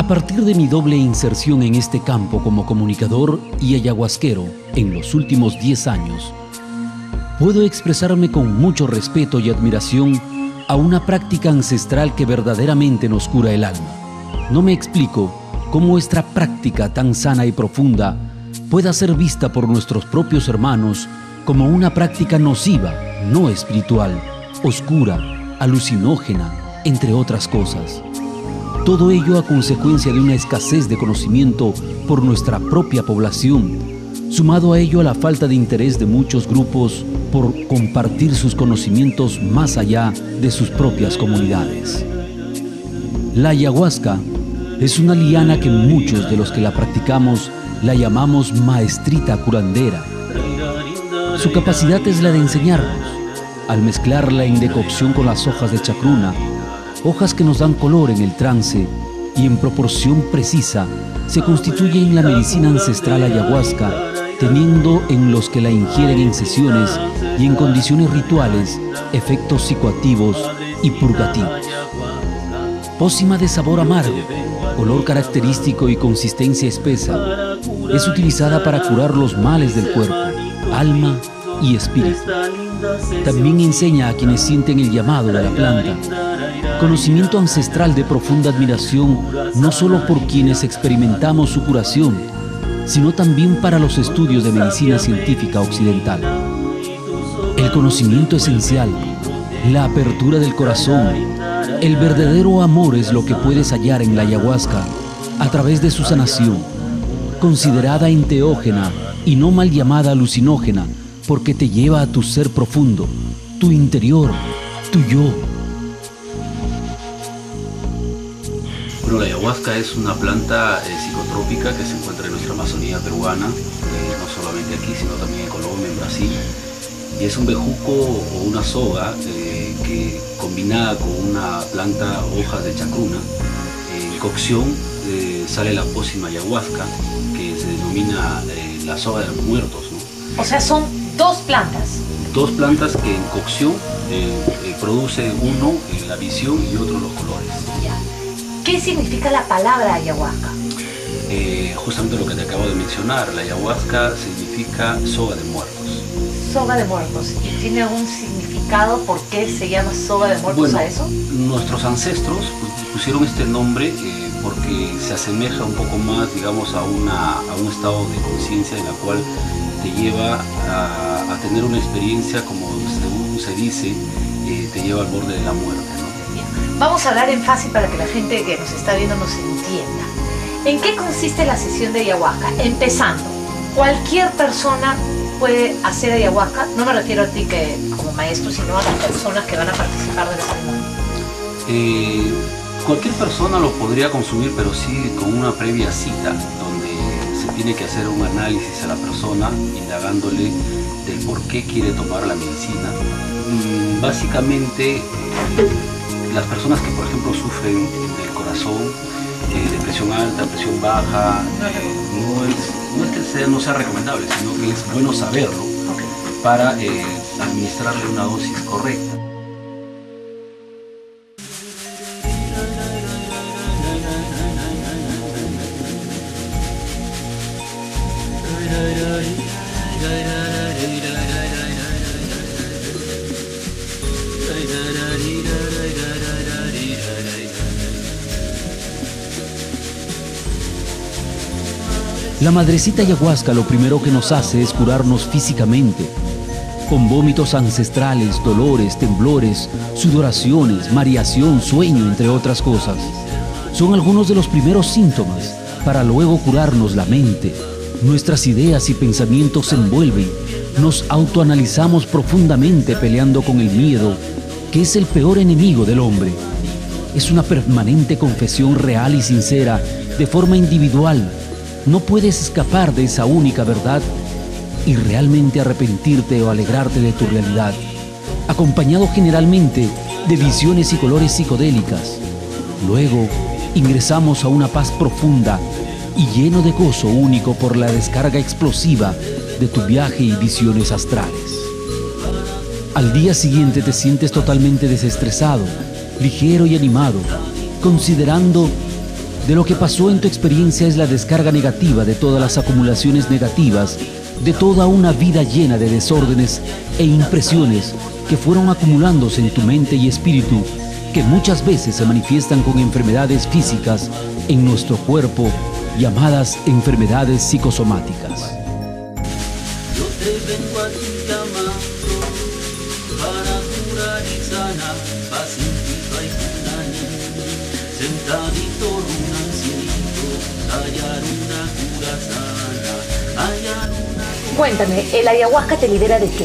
partir de mi doble inserción en este campo como comunicador y ayahuasquero en los últimos 10 años, puedo expresarme con mucho respeto y admiración a una práctica ancestral que verdaderamente nos cura el alma. No me explico cómo esta práctica tan sana y profunda pueda ser vista por nuestros propios hermanos como una práctica nociva, no espiritual, oscura, alucinógena, entre otras cosas. Todo ello a consecuencia de una escasez de conocimiento por nuestra propia población, sumado a ello a la falta de interés de muchos grupos por compartir sus conocimientos más allá de sus propias comunidades. La ayahuasca es una liana que muchos de los que la practicamos la llamamos maestrita curandera. Su capacidad es la de enseñarnos, al mezclarla en decocción con las hojas de chacruna, hojas que nos dan color en el trance y en proporción precisa se constituye en la medicina ancestral ayahuasca, teniendo en los que la ingieren en sesiones y en condiciones rituales efectos psicoactivos y purgativos. Pócima de sabor amargo, olor característico y consistencia espesa, es utilizada para curar los males del cuerpo, alma y espíritu. También enseña a quienes sienten el llamado de la planta, conocimiento ancestral de profunda admiración, no solo por quienes experimentamos su curación, sino también para los estudios de medicina científica occidental. El conocimiento esencial, la apertura del corazón, el verdadero amor es lo que puedes hallar en la ayahuasca a través de su sanación, considerada enteógena y no mal llamada alucinógena, porque te lleva a tu ser profundo, tu interior, tu yo. Bueno, la ayahuasca es una planta psicotrópica que se encuentra en nuestra Amazonía peruana, no solamente aquí, sino también en Colombia, en Brasil. Y es un bejuco o una soga que combinada con una planta, hojas de chacruna, en cocción sale la pócima ayahuasca, que se denomina la soga de los muertos, ¿no? O sea, son dos plantas. Dos plantas que en cocción produce uno la visión y otro los colores. ¿Qué significa la palabra ayahuasca? Justamente lo que te acabo de mencionar, la ayahuasca significa soga de muertos. Soga de muertos. ¿Y tiene algún significado por qué se llama soga de muertos? Bueno, a eso? Nuestros ancestros pusieron este nombre porque se asemeja un poco más, digamos, a un estado de conciencia en la cual te lleva a tener una experiencia, como según se dice, te lleva al borde de la muerte, ¿no? Bien. Vamos a hablar en fácil para que la gente que nos está viendo nos entienda. ¿En qué consiste la sesión de ayahuasca? Empezando, ¿cualquier persona puede hacer ayahuasca? No me refiero a ti que como maestro, sino a las personas que van a participar de la ceremonia. Cualquier persona lo podría consumir, pero sí con una previa cita, donde se tiene que hacer un análisis a la persona, indagándole del por qué quiere tomar la medicina. Básicamente, las personas que, por ejemplo, sufren del corazón, de presión alta, presión baja, no es que no sea recomendable, sino que es bueno saberlo para administrarle una dosis correcta. La madrecita ayahuasca lo primero que nos hace es curarnos físicamente, con vómitos ancestrales, dolores, temblores, sudoraciones, mareación, sueño, entre otras cosas. Son algunos de los primeros síntomas para luego curarnos la mente. Nuestras ideas y pensamientos se envuelven, nos autoanalizamos profundamente peleando con el miedo, que es el peor enemigo del hombre. Es una permanente confesión real y sincera, de forma individual. No puedes escapar de esa única verdad y realmente arrepentirte o alegrarte de tu realidad, acompañado generalmente de visiones y colores psicodélicas. Luego, ingresamos a una paz profunda y lleno de gozo único por la descarga explosiva de tu viaje y visiones astrales. Al día siguiente te sientes totalmente desestresado, ligero y animado, considerando de lo que pasó en tu experiencia es la descarga negativa de todas las acumulaciones negativas, de toda una vida llena de desórdenes e impresiones que fueron acumulándose en tu mente y espíritu, que muchas veces se manifiestan con enfermedades físicas en nuestro cuerpo, llamadas enfermedades psicosomáticas. Yo te vengo a ti llamando para curar y sanar, pacífico y unánime, sentadito un ancianito, hallar una cura sana, hallar una... Cuéntame, ¿el ayahuasca te libera de qué?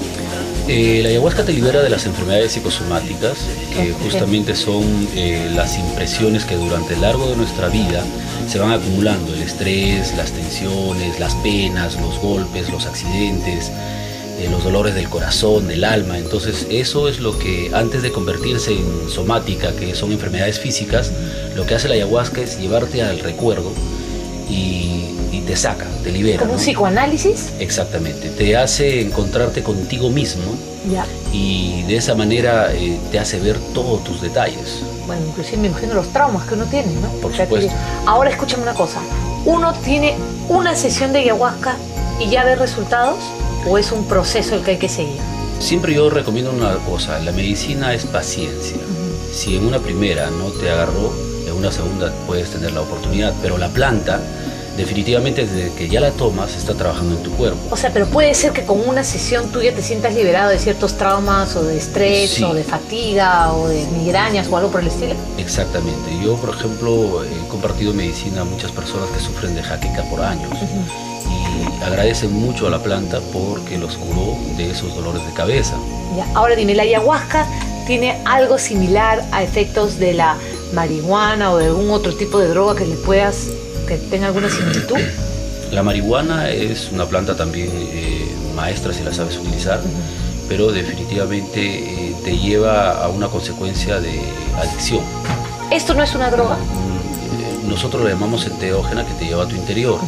La ayahuasca te libera de las enfermedades psicosomáticas, que justamente son las impresiones que durante el largo de nuestra vida se van acumulando, el estrés, las tensiones, las penas, los golpes, los accidentes, los dolores del corazón, del alma. Entonces eso es lo que antes de convertirse en somática, que son enfermedades físicas, lo que hace la ayahuasca es llevarte al recuerdo y te saca, te libera. ¿Como un psicoanálisis? Exactamente, te hace encontrarte contigo mismo. Ya. Y de esa manera te hace ver todos tus detalles. Bueno, inclusive me imagino los traumas que uno tiene, ¿no? Por supuesto. Ahora escúchame una cosa, ¿uno tiene una sesión de ayahuasca y ya ve resultados o es un proceso el que hay que seguir? Siempre yo recomiendo una cosa, la medicina es paciencia. Si en una primera no te agarró, en una segunda puedes tener la oportunidad, pero la planta definitivamente desde que ya la tomas está trabajando en tu cuerpo. O sea, pero puede ser que con una sesión tuya te sientas liberado de ciertos traumas o de estrés, sí, o de fatiga o de migrañas o algo por el estilo. Exactamente. Yo, por ejemplo, he compartido medicina a muchas personas que sufren de jaqueca por años y agradecen mucho a la planta porque los curó de esos dolores de cabeza. Ya. Ahora dime, ¿la ayahuasca tiene algo similar a efectos de la marihuana o de algún otro tipo de droga que tenga alguna similitud? La marihuana es una planta también maestra si la sabes utilizar, pero definitivamente te lleva a una consecuencia de adicción. ¿Esto no es una droga? Nosotros la llamamos enteógena, que te lleva a tu interior.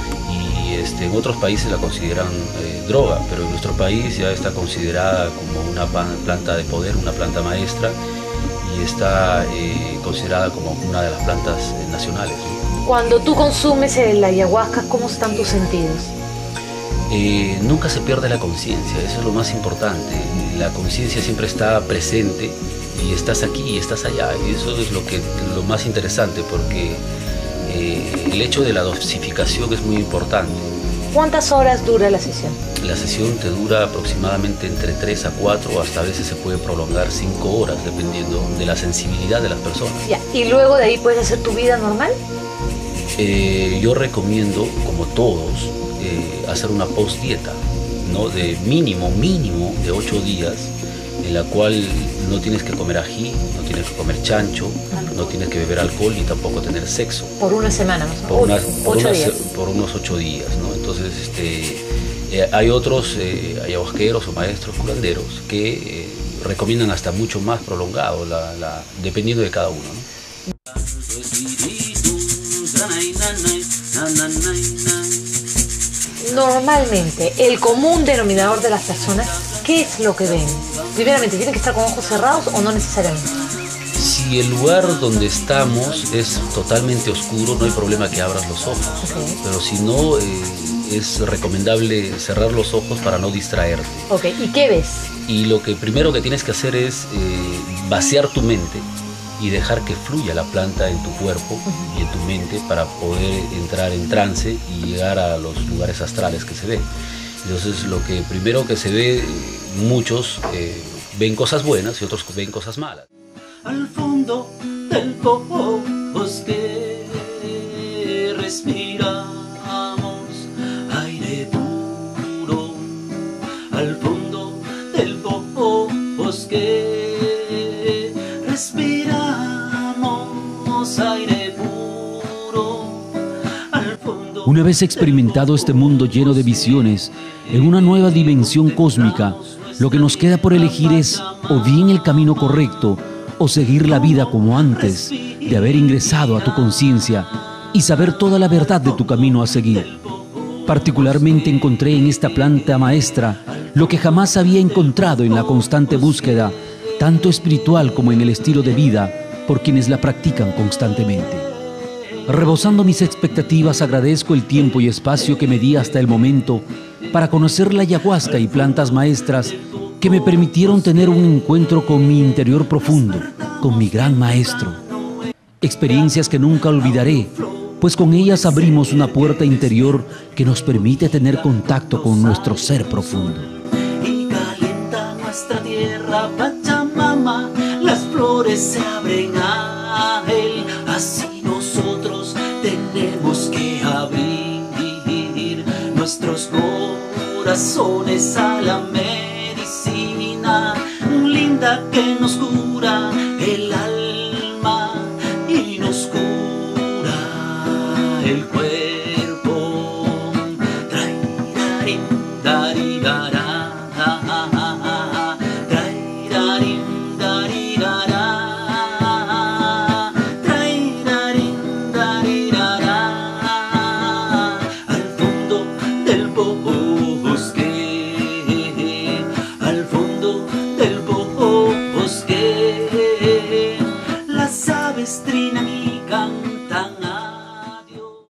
Y en otros países la consideran droga, pero en nuestro país ya está considerada como una planta de poder, una planta maestra, y está considerada como una de las plantas nacionales. Cuando tú consumes el ayahuasca, ¿cómo están tus sentidos? Nunca se pierde la conciencia, eso es lo más importante. La conciencia siempre está presente y estás aquí y estás allá. Y eso es lo más interesante, porque el hecho de la dosificación es muy importante. ¿Cuántas horas dura la sesión? La sesión te dura aproximadamente entre 3 a 4, o hasta a veces se puede prolongar 5 horas, dependiendo de la sensibilidad de las personas. Ya. ¿Y luego de ahí puedes hacer tu vida normal? Yo recomiendo, como todos, hacer una post-dieta, ¿no? De mínimo de 8 días, en la cual no tienes que comer ají, no tienes que comer chancho, no tienes que beber alcohol y tampoco tener sexo. Por una semana más o menos. Por unos 8 días, ¿no? Entonces, hay otros ayahuasqueros o maestros curanderos que recomiendan hasta mucho más prolongado, dependiendo de cada uno, ¿no? Normalmente, el común denominador de las personas, ¿qué es lo que ven? Primeramente, ¿tienen que estar con ojos cerrados o no necesariamente? Si el lugar donde estamos es totalmente oscuro, no hay problema que abras los ojos. Okay. Pero si no, es recomendable cerrar los ojos para no distraerte. Ok, ¿y qué ves? Y lo que primero que tienes que hacer es vaciar tu mente y dejar que fluya la planta en tu cuerpo y en tu mente para poder entrar en trance y llegar a los lugares astrales que se ven. Entonces, lo que primero que se ve, muchos ven cosas buenas y otros ven cosas malas. Al fondo del bosque respiramos aire puro. Al fondo del bosque respiramos aire puro. Al fondo. Una vez experimentado este mundo lleno de visiones, en una nueva dimensión cósmica, lo que nos queda por elegir es o bien el camino correcto o seguir la vida como antes de haber ingresado a tu conciencia y saber toda la verdad de tu camino a seguir. Particularmente encontré en esta planta maestra lo que jamás había encontrado en la constante búsqueda, tanto espiritual como en el estilo de vida, por quienes la practican constantemente. Rebosando mis expectativas, agradezco el tiempo y espacio que me di hasta el momento para conocer la ayahuasca y plantas maestras que me permitieron tener un encuentro con mi interior profundo, con mi gran maestro. Experiencias que nunca olvidaré, pues con ellas abrimos una puerta interior que nos permite tener contacto con nuestro ser profundo. Y calienta nuestra tierra, Pachamama, las flores se abren a él, así nosotros tenemos que abrir nuestros corazones a la medicina linda que nos cura el alma y nos cura el cuerpo. Trairarim, darirara, trairarim, darirara, trairarim, darirara, al fondo del bosque, al fondo del bosque, las aves trinan y cantan.